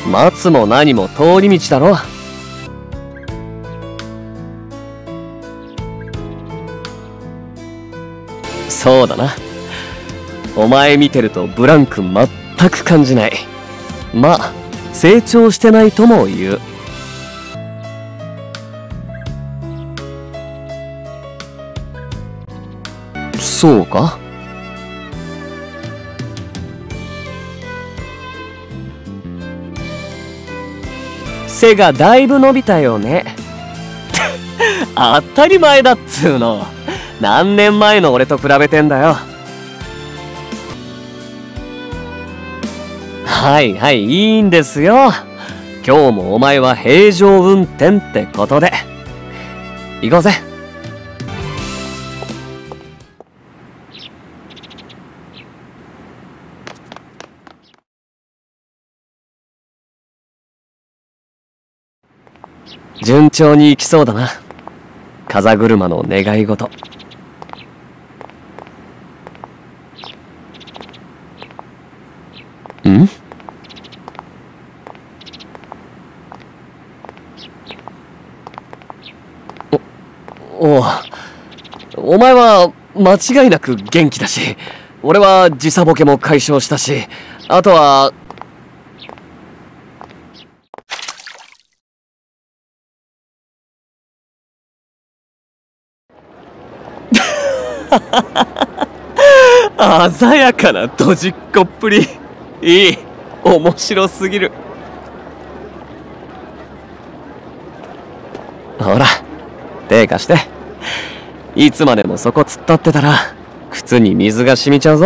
松も何も通り道だろ。そうだな。お前見てるとブランク全く感じない。まあ成長してないとも言う。そうか？背がだいぶ伸びたよね。当たり前だっつうの。何年前の俺と比べてんだよ。はいはい、いいんですよ。今日もお前は平常運転ってことで。行こうぜ。順調にいきそうだな。風車の願い事。ん？お前は間違いなく元気だし、俺は時差ボケも解消したし、あとは鮮やかなドジっ子っぷり。いい、面白すぎる。ほら、手貸して。いつまでもそこ突っ立ってたら靴に水が染みちゃうぞ。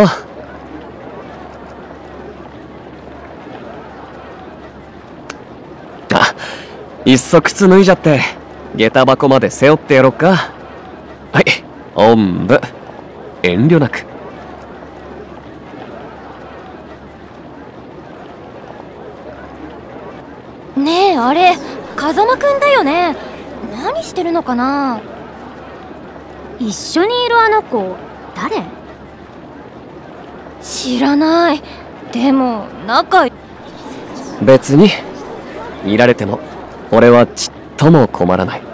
あ、いっそ靴脱いじゃって下駄箱まで背負ってやろっか。はい、おんぶ遠慮なく。 ねえ、あれ風間くんだよね。何してるのかな。一緒にいるあの子誰？知らない。でも別に見られても俺はちっとも困らない。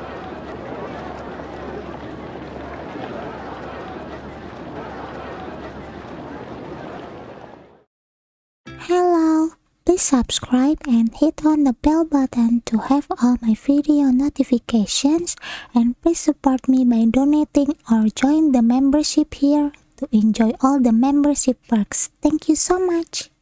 Hello, please subscribe and hit on the bell button to have all my video notifications, and please support me by donating or join the membership here to enjoy all the membership perks. Thank you so much.